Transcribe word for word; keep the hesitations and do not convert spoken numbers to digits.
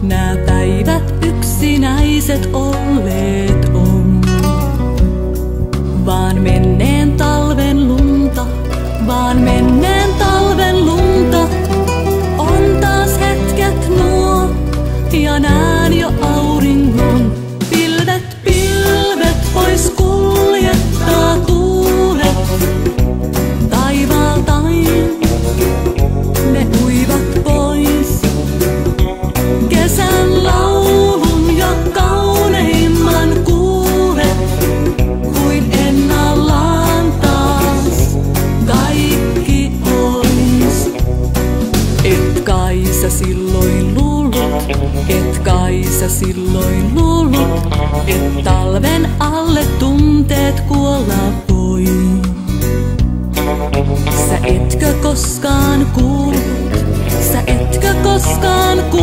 nää päivät yksinäiset olleet on. Vaan menneen talven lunta, vaan menneen talven lunta, on taas hetket nuo, ja näen jo auringon. Pilvet, pilvet pois kuljettaa tuulet, taivaaltain ne uivat pois. Kesän laulun ja kauneimman kuulet, kuin ennallaan taas kaikki ois. Et kai sä silloin luulut, et kai sä silloin luulut, et talven alle tunteet kuolla voi. Sä etkö koskaan kuullut, sä etkö koskaan kuullut,